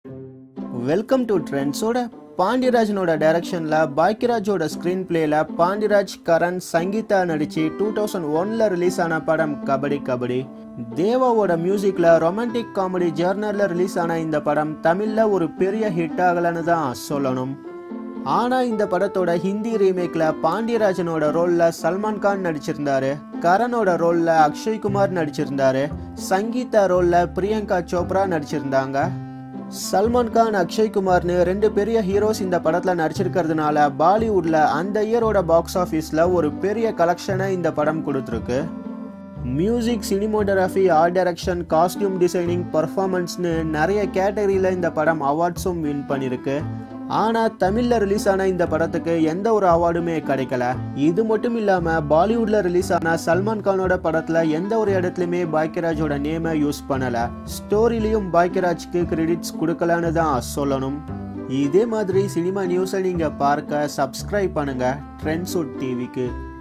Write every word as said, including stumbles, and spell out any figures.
Welcome to Trendswood. பாண்டியராஜனோட டைரக்ஷன்ல பாக்கியராஜோட screen பிளேல பாண்டியராஜ் கரண் சங்கீதா நடிச்சு two thousand one ல ரிலீஸ் ஆன படம் கபடி கபடி. தேவாவோட மியூசிக்ல ரொமான்டிக் காமெடி ஜர்னல்ல ரிலீஸ் ஆன இந்த படம் தமிழ்ல ஒரு பெரிய ஹிட் ஆகலன்னு தான் சொல்லணும். ஆனா இந்த படத்தோட ஹிந்தி ரீமேக்ல பாண்டியராஜனோட ரோல்ல சல்மான் கான் நடிச்சிருந்தாரு, கரணோட ரோல்ல அக்ஷய் குமார் நடிச்சிருந்தாரு, சங்கீதா ரோல்ல பிரியங்கா சோப்ரா நடிச்சிருந்தாங்க. சல்மான் கான் அக்ஷய் குமார்னு ரெண்டு பெரிய ஹீரோஸ் இந்த படத்துல நடிச்சிருக்கிறதுனால பாலிவுட்ல அந்த இயரோட பாக்ஸ் ஆஃபீஸ்ல ஒரு பெரிய கலெக்ஷனை இந்த படம் கொடுத்துருக்கு. Music, cinematography, art direction, costume designing, பர்ஃபார்மன்ஸ்னு நிறைய கேட்டகரியில இந்த படம் அவார்ட்ஸும் வின் பண்ணிருக்கு. ஆனா தமிழ்ல ரிலீஸ் ஆன இந்த படத்துக்கு எந்த ஒரு அவார்டுமே கிடைக்கல. இது மட்டும் இல்லாம பாலிவுட்ல ரிலீஸ் ஆன சல்மான் கானோட படத்துல எந்த ஒரு இடத்துலயுமே பாக்கியராஜோட நேமை யூஸ் பண்ணல. ஸ்டோரிலையும் பாக்கியராஜ்க்கு கிரெடிட்ஸ் கொடுக்கலன்னு தான் சொல்லணும். இதே மாதிரி சினிமா நியூஸை நீங்க பார்க்க சப்ஸ்கிரைப் பண்ணுங்க ட்ரெண்ட்ஸ்வுட் டிவிக்கு.